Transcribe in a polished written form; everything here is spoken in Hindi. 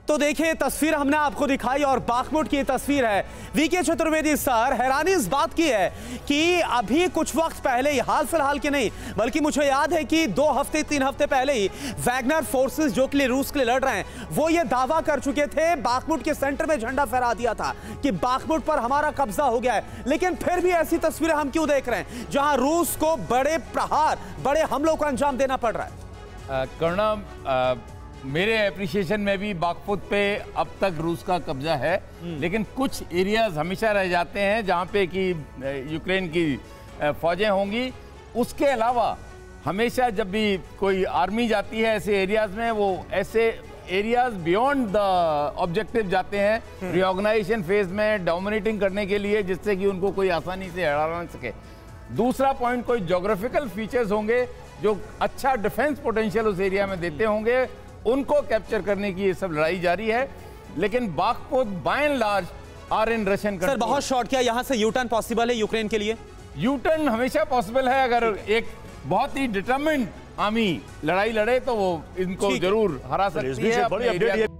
तो देखिए तस्वीर हमने आपको दिखाई और बाखमुट की तस्वीर है। वीके चतुर्वेदी सर, हैरानी इस बात की है कि अभी कुछ वक्त पहले ही, हाल फिलहाल के नहीं बल्कि मुझे याद है कि 2 हफ्ते 3 हफ्ते पहले ही वैगनर फोर्सेस जो कि रूस के लिए लड़ रहे हैं वो ये दावा कर चुके थे, बाखमुट के सेंटर में झंडा फहरा दिया था कि बाखमुट पर हमारा कब्जा हो गया है। लेकिन फिर भी ऐसी तस्वीरें हम क्यों देख रहे हैं जहां रूस को बड़े प्रहार, बड़े हमलों को अंजाम देना पड़ रहा है? करुणा, मेरे एप्रिसिएशन में भी बाखमुट पे अब तक रूस का कब्जा है, लेकिन कुछ एरियाज हमेशा रह जाते हैं जहाँ पे कि यूक्रेन की फौजें होंगी। उसके अलावा हमेशा जब भी कोई आर्मी जाती है ऐसे एरियाज में, वो ऐसे एरियाज बियॉन्ड द ऑब्जेक्टिव जाते हैं रिऑर्गेनाइजेशन फेज में, डोमिनेटिंग करने के लिए, जिससे कि उनको कोई आसानी से हरा ना सके। दूसरा पॉइंट, कोई ज्योग्राफिकल फीचर्स होंगे जो अच्छा डिफेंस पोटेंशियल उस एरिया में देते होंगे, उनको कैप्चर करने की ये सब लड़ाई जारी है। लेकिन Bakhmut by and large are in Russian control. Sir बहुत शॉर्ट, क्या यहाँ से यू टर्न पॉसिबल है यूक्रेन के लिए? यू टर्न हमेशा पॉसिबल है, अगर एक बहुत ही डिटरमिन्ड आर्मी लड़ाई लड़े तो वो इनको जरूर हरा सकती है।